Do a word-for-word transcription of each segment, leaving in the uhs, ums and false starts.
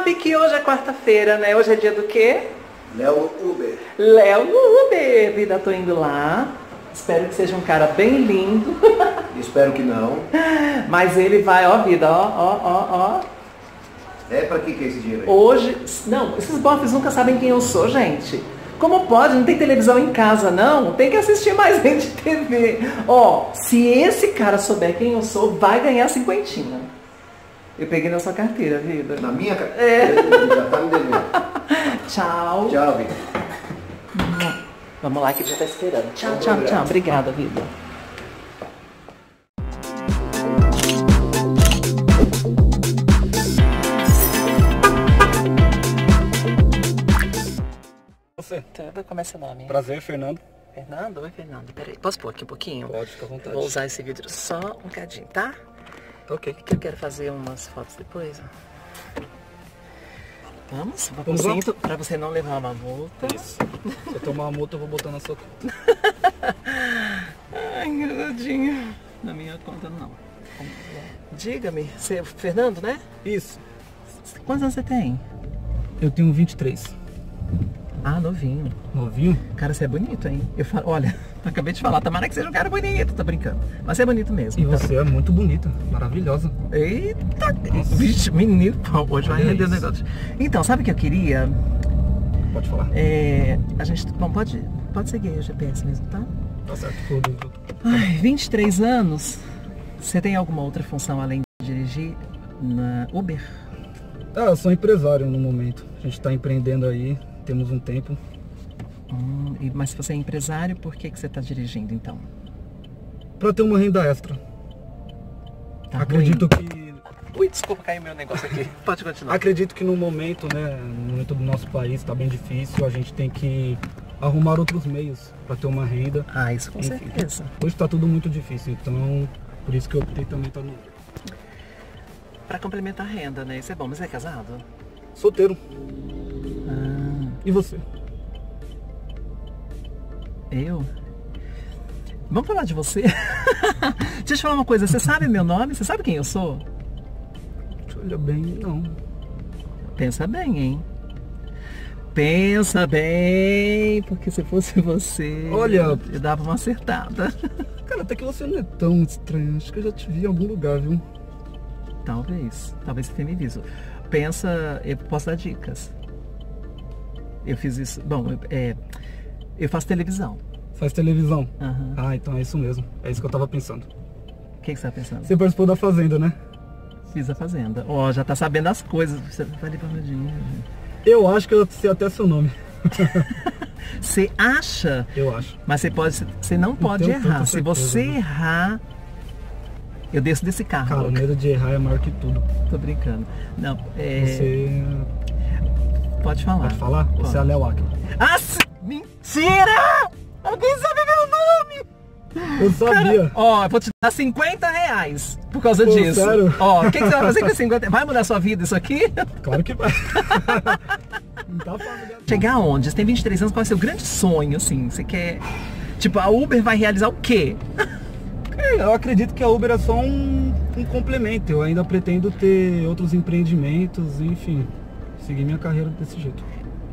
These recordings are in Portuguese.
sabe que hoje é quarta-feira, né? Hoje é dia do quê? Léo Uber. Léo Uber. Vida, tô indo lá. Espero que seja um cara bem lindo. Espero que não. Mas ele vai, ó, vida, ó, ó, ó, ó. É pra que que é esse dinheiro aí? Hoje, não, esses bofs nunca sabem quem eu sou, gente. Como pode? Não tem televisão em casa, não? Tem que assistir mais gente de T V. Ó, se esse cara souber quem eu sou, vai ganhar cinquentinha. Eu peguei na sua carteira, vida. Na minha carteira? É. Já tá me devendo. Tchau. Tchau, vida. Vamos lá que ele já tá esperando. Tchau, tchau, tchau. Obrigada, vida. Você. Tudo, como é seu nome? Prazer, Fernando. Fernando? Oi, Fernando. Peraí, posso pôr aqui um pouquinho? Pode, fica à vontade. Vou usar esse vidro só um bocadinho, tá? Ok. Que eu quero fazer umas fotos depois, ó. Vamos? Vou Vamos lá? cinto pra você não levar uma multa. Isso. Se eu tomar uma multa, eu vou botar na sua conta. Ai, engraçadinho. Na minha conta, não. Diga-me, você é o Fernando, né? Isso. Quantos anos você tem? Eu tenho vinte e três. Ah, novinho. Novinho? Cara, você é bonito, hein? Eu falo, olha, acabei de falar, tomara que seja um cara bonito, tá brincando. Mas você é bonito mesmo. E então. você é muito bonita, maravilhosa. Eita, vixe, menino, hoje vai Olha render o isso. negócio. Então, sabe o que eu queria? Pode falar. É, a gente, bom, pode, pode seguir o G P S mesmo, tá? Tá certo. Tudo. Ai, vinte e três anos, você tem alguma outra função além de dirigir na Uber? Ah, eu sou empresário no momento. A gente tá empreendendo aí, temos um tempo. Hum, e- mas se você é empresário, por que, que você está dirigindo então? Pra ter uma renda extra. Tá Acredito ruim? que... Ui, desculpa, caiu meu negócio aqui. Pode continuar. Acredito que no momento, né, no momento do nosso país tá bem difícil. A gente tem que arrumar outros meios pra ter uma renda. Ah, isso com Enfim. certeza. Hoje tá tudo muito difícil, então por isso que eu optei também estar no Uber. Pra complementar a renda, né? Isso é bom, mas você é casado? Solteiro. Ah, E você? eu? Vamos falar de você? Deixa eu te falar uma coisa, você sabe meu nome? Você sabe quem eu sou? Olha bem, não. Pensa bem, hein? Pensa bem, porque se fosse você, Olha- eu dava uma acertada. Cara, até que você não é tão estranho. Acho que eu já te vi em algum lugar, viu? Talvez, talvez você tenha me visto. Pensa, eu posso dar dicas. Eu fiz isso, bom, eu, é, eu faço televisão. Faz televisão. Aham. Ah, então é isso mesmo. É isso que eu tava pensando. O que, que você tá pensando? Você participou da Fazenda, né? Fiz a Fazenda. Ó, já tá sabendo as coisas, você tá levando dinheiro. Eu acho que eu sei até seu nome. Você acha, Eu acho. mas você pode, você não pode tenho errar. tanta Se certeza, você né? errar, eu desço desse carro. Cara, o medo de errar é maior que tudo. Tô brincando. Não, é... Você... Pode falar. Pode falar? Pode. Você é a Léo Aquila. Ah, se- mentira! Alguém sabe meu nome! Eu sabia. Ó, eu vou te dar cinquenta reais por causa Pô, disso. sério? Ó, o que, que você vai fazer com cinquenta? Vai mudar sua vida isso aqui? Claro que vai. Não tá fácil, né? Chegar aonde? Você tem vinte e três anos, qual é o seu grande sonho, assim? Você quer... Tipo, a Uber vai realizar o quê? É, eu acredito que a Uber é só um, um complemento. Eu ainda pretendo ter outros empreendimentos, enfim, seguir minha carreira desse jeito.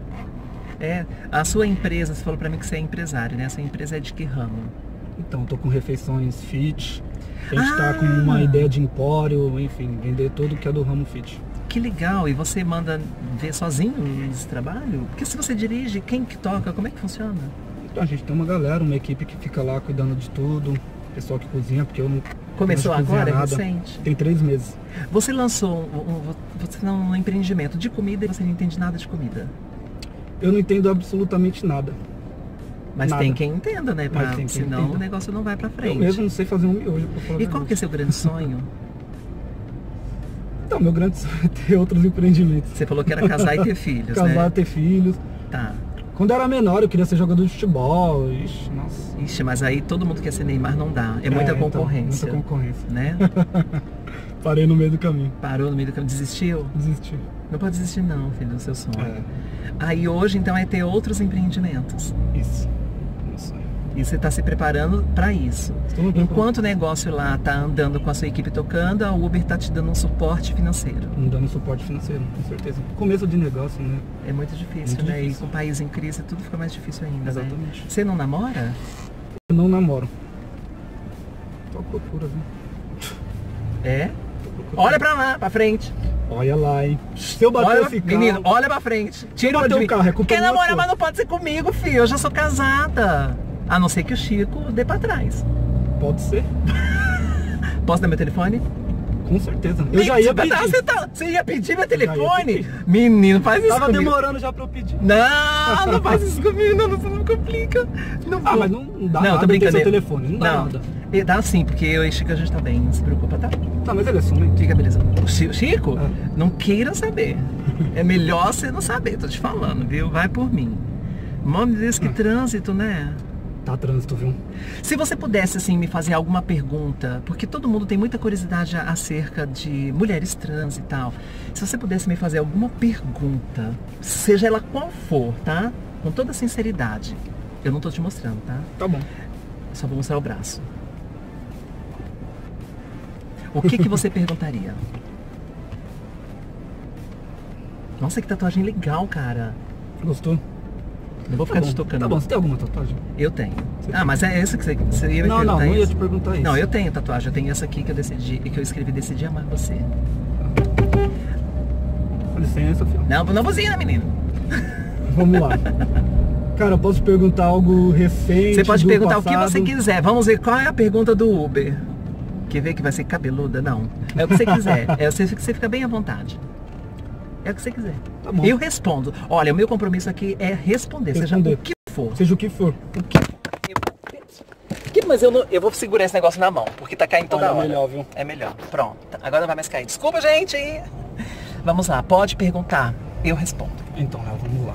É, a sua empresa, você falou pra mim que você é empresário, né? A sua empresa é de que ramo? Então, tô com refeições fit. A gente Ah! tá com uma ideia de empório, enfim, vender tudo que é do ramo fit. Que legal! E você manda ver sozinho esse trabalho? Porque se você dirige, quem que toca? Como é que funciona? Então a gente tem uma galera, uma equipe que fica lá cuidando de tudo, pessoal que cozinha, porque eu não Começou não cozinho agora, é nada. recente? Tem três meses. Você lançou um, um, você não, um empreendimento de comida e você não entende nada de comida. Eu não entendo absolutamente nada. Mas Nada. tem quem entenda, né? Pra, Mas tem quem senão entenda. o negócio não vai pra Eu frente. mesmo não sei fazer um miojo, pra falar a E qual que é verdade. seu grande sonho? Então, meu grande sonho é ter outros empreendimentos. Você falou que era casar e ter filhos, Casar, né? ter filhos. Tá. Quando eu era menor, eu queria ser jogador de futebol. Ixi, nossa. Ixi, mas aí todo mundo quer ser Neymar, não dá. É muita É, então, concorrência. muita concorrência. Né? Parei no meio do caminho. Parou no meio do caminho, desistiu? Desisti. Não pode desistir não, filho, do seu sonho. É. Aí hoje, então, é ter outros empreendimentos. Isso. Meu sonho. E você está se preparando para isso. Enquanto o negócio lá está andando com a sua equipe tocando, a Uber está te dando um suporte financeiro. Me dando suporte financeiro, com certeza. Começo de negócio, né? É muito difícil, muito né? Difícil. E com o país em crise, tudo fica mais difícil ainda, Exatamente. né? Você não namora? Eu não namoro. Tô à procura, viu? É? Olha pra lá, pra frente. Olha lá, hein? Se eu bater Olha, esse carro... menino, olha pra frente. Tira bater de o mim. carro, é culpa Quer minha namorar, sua. mas não pode ser comigo, filho. Eu já sou casada. A não ser que o Chico dê pra trás. Pode ser? Posso dar meu telefone? Com certeza. Eu já ia pedir. Você, tá, você ia pedir meu telefone? pedir. Menino, faz isso Tava comigo. demorando já pra eu pedir. Não, não faz isso comigo, não, não, não complica. Não Ah, vou. mas não, não dá Não, nada tô ter seu brincando. telefone. Não dá Não, nada. E dá sim, porque eu e Chico a gente tá bem, não se preocupa, tá? Tá, mas ele é ciumento. Fica beleza. O Chi- Chico, É. não queira saber. É melhor você não saber, tô te falando, viu? Vai por mim. Nome desse que É. trânsito, né? Tá trânsito, viu? Se você pudesse, assim, me fazer alguma pergunta, porque todo mundo tem muita curiosidade a- acerca de mulheres trans e tal. Se você pudesse me fazer alguma pergunta, seja ela qual for, tá? Com toda sinceridade. Eu não tô te mostrando, tá? Tá bom. Só vou mostrar o braço. O que que você perguntaria? Nossa, que tatuagem legal, cara. Gostou? Não vou Tá ficar bom. te tocando. Tá bom, você tem alguma tatuagem? Eu tenho. Você Ah, tem? mas é essa que você, você ia me Não, não, perguntar não ia isso? te perguntar isso. Não, eu tenho tatuagem. Eu tenho essa aqui que eu decidi, que eu escrevi Decidi Amar Você. Com licença, filho. Não, não buzina, menino. Vamos lá. Cara, eu posso te perguntar algo recente? Você pode do perguntar o que passado? você quiser. Vamos ver qual é a pergunta do Uber. Quer ver que vai ser cabeluda? Não. É o que você quiser. É o que você fica bem à vontade. É o que você quiser. Tá bom. Eu respondo. Olha, o meu compromisso aqui é responder, seja Responder. o que for. Seja o que for. O que eu... Que, mas eu, não, eu vou segurar esse negócio na mão, porque tá caindo toda Olha, é hora. melhor, viu? É melhor. Pronto. Agora não vai mais cair. Desculpa, gente. Vamos lá. Pode perguntar. Eu respondo. Então, Léo, vamos lá.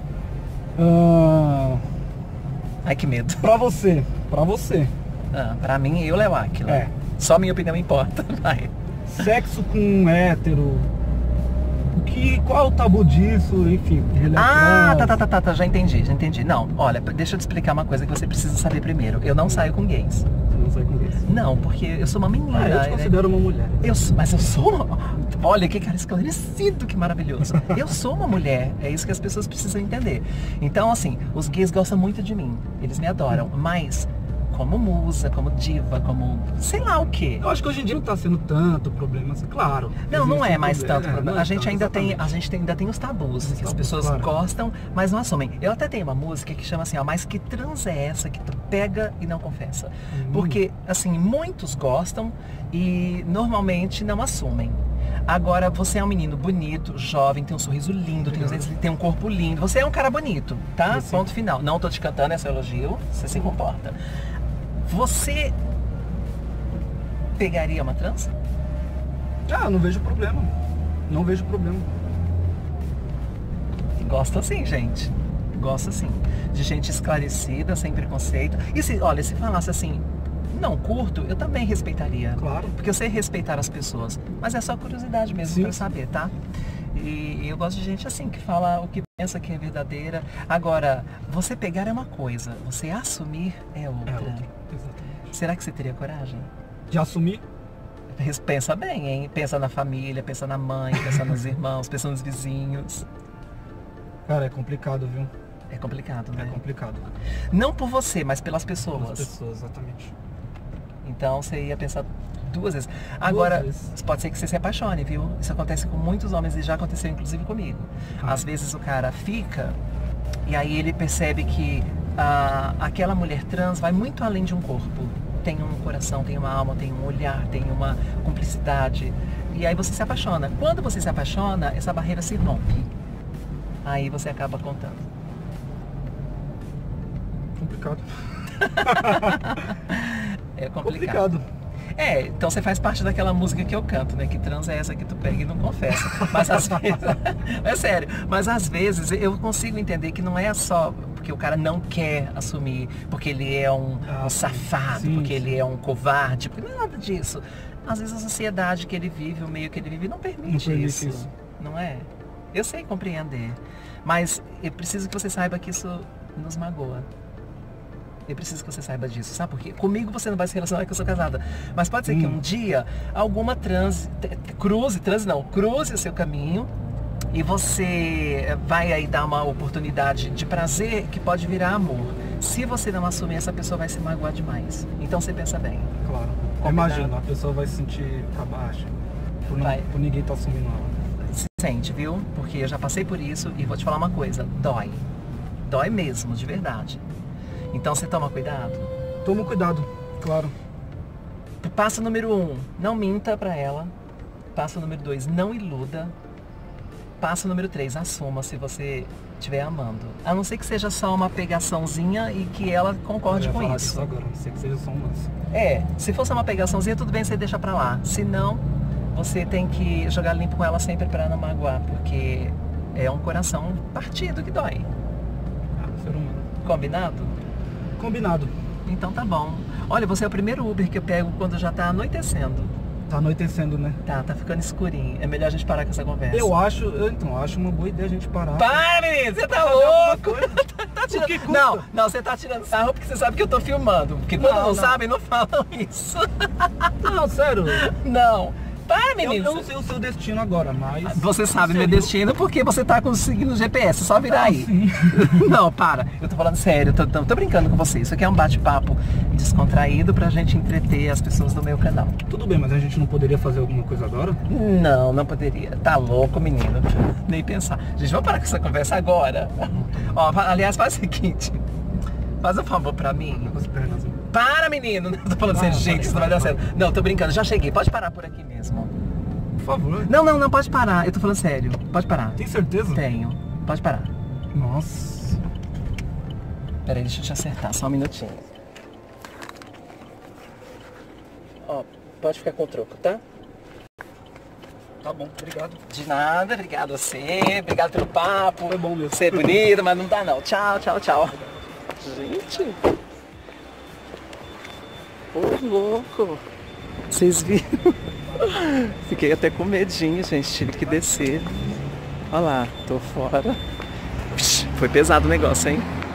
Ah, Ai, que medo. pra você, pra você, Ah, pra mim, eu, Léo Áquila. É. Só minha opinião importa. Vai. sexo com hétero, o que, qual é o tabu disso, enfim. Ele é Ah, trans. tá, tá, tá, tá, tá, já entendi, já entendi. Não, olha, deixa eu te explicar uma coisa que você precisa saber primeiro. Eu não saio com gays. Você não sai com isso. Não, porque eu sou uma menina. Ah, eu te né? considero uma mulher. Eu sou- mas eu sou. Olha que cara esclarecido, que maravilhoso. Eu sou uma mulher, é isso que as pessoas precisam entender. Então, assim, os gays gostam muito de mim, eles me adoram, mas como musa, como diva, como sei lá o quê. Eu acho que hoje em dia não tá sendo tanto problema, assim, claro. Não, não existe é um mais tanto é, problema. não é A gente tanto, ainda tem, a exatamente. gente tem- ainda tem os tabus, Os que as tabus, pessoas claro. gostam, mas não assumem. Eu até tenho uma música que chama assim, ó, mas que trans é essa que tu pega e não confessa? Hum. Porque, assim, muitos gostam e normalmente não assumem. Agora, você é um menino bonito, jovem, tem um sorriso lindo, tem, Obrigado. tem um corpo lindo. Você é um cara bonito, tá? Eu sim. Ponto final. Não tô te cantando, é seu elogio, você se comporta. Você pegaria uma trans? Ah, não vejo problema. Não vejo problema. Gosto assim, gente. Gosto assim. De gente esclarecida, sem preconceito. E se, olha, se falasse assim, não curto, eu também respeitaria. Claro. Porque eu sei respeitar as pessoas. Mas é só curiosidade mesmo Sim. pra eu saber, tá? E eu gosto de gente assim, que fala o que pensa que é verdadeira. Agora, você pegar é uma coisa, você assumir é outra. É outra. Exatamente. Será que você teria coragem? De assumir? Pensa bem, hein? Pensa na família, pensa na mãe, pensa nos irmãos, pensa nos vizinhos. Cara, é complicado, viu? É complicado, né? É complicado. Não por você, mas pelas pessoas. As pessoas, exatamente. Então você ia pensar duas vezes. Agora, vezes. pode ser que você se apaixone, viu? Isso acontece com muitos homens e já aconteceu inclusive comigo. Ah. Às vezes o cara fica e aí ele percebe que ah, aquela mulher trans vai muito além de um corpo. Tem um coração, tem uma alma, tem um olhar, tem uma cumplicidade. E aí você se apaixona. Quando você se apaixona, essa barreira se rompe. Aí você acaba contando. Complicado. É complicado. Complicado. É, então você faz parte daquela música que eu canto, né? Que trans é essa que tu pega e não confessa. Mas às vezes... É sério. Mas às vezes eu consigo entender que não é só porque o cara não quer assumir, porque ele é um, Ah, um sim. safado, Sim, porque sim. ele é um covarde, porque não é nada disso. Às vezes a sociedade que ele vive, o meio que ele vive, não permite, Não permite isso, isso. Não é? Eu sei compreender. Mas eu preciso que você saiba que isso nos magoa. Eu preciso que você saiba disso, sabe por quê? Comigo você não vai se relacionar porque eu sou casada. Mas pode ser Hum. que um dia alguma transe, cruze, transe não, cruze o seu caminho e você vai aí dar uma oportunidade de prazer que pode virar amor. Se você não assumir, essa pessoa vai se magoar demais. Então você pensa bem. Claro. Combinado. Imagina, a pessoa vai se sentir pra baixo. Por, não, Vai. por ninguém estar assumindo ela. Se sente, viu? Porque eu já passei por isso e vou te falar uma coisa, dói. Dói mesmo, de verdade. Então você toma cuidado. Toma cuidado, claro. Passo número um, não minta pra ela. Passo número dois, não iluda. Passo número três, assuma se você estiver amando. A não ser que seja só uma pegaçãozinha e que ela concorde Eu ia com falar isso. disso agora, não sei que seja só um lance. É, se fosse uma pegaçãozinha, tudo bem, você deixa pra lá. Se não, você tem que jogar limpo com ela sempre pra não magoar, porque é um coração partido que dói. Ah, ser humano. Combinado? Combinado. Então tá bom. Olha, você é o primeiro Uber que eu pego quando já tá anoitecendo. Tá anoitecendo, né? Tá, tá ficando escurinho. É melhor a gente parar com essa conversa. Eu acho, eu, então, eu acho uma boa ideia a gente parar. Para, menino! Você tá louco! tá, tá tirando... que custa? Não, não, você tá tirando sarro porque você sabe que eu tô filmando. Porque quando Não, não, não. sabem, não falam isso. Não, sério. Não. Para, Eu, menino! eu não sei o seu destino agora, mas... Você sabe meu Sério? destino porque você tá conseguindo o G P S, só virar Ah, aí. sim. Não, para. Eu tô falando sério, tô, tô, tô brincando com você. Isso aqui é um bate-papo descontraído pra gente entreter as pessoas do meu canal. Tudo bem, mas a gente não poderia fazer alguma coisa agora? Não, não poderia. Tá louco, menino. Nem pensar. Gente, vamos parar com essa conversa agora. Ó, fa- aliás, faz o seguinte. Faz um favor pra mim. Com as pernas, né? Para, menino. Não tô falando Ah, sério, falei, gente, isso não vai dar falei, certo. Não, tô brincando. Já cheguei. Pode parar por aqui mesmo. Por favor. Não, não, não. Pode parar. Eu tô falando sério. Pode parar. Tem certeza? Tenho. Pode parar. Nossa. Peraí, deixa eu te acertar. Só um minutinho. Ó, pode ficar com o troco, tá? Tá bom, obrigado. De nada, obrigado a você, obrigado pelo papo. Foi bom mesmo. Você é bonito, mas não dá não. Tchau, tchau, tchau. Gente. Ô, louco. Vocês viram? Fiquei até com medinho, gente. Tive que descer. Olha lá, tô fora. Foi pesado o negócio, hein?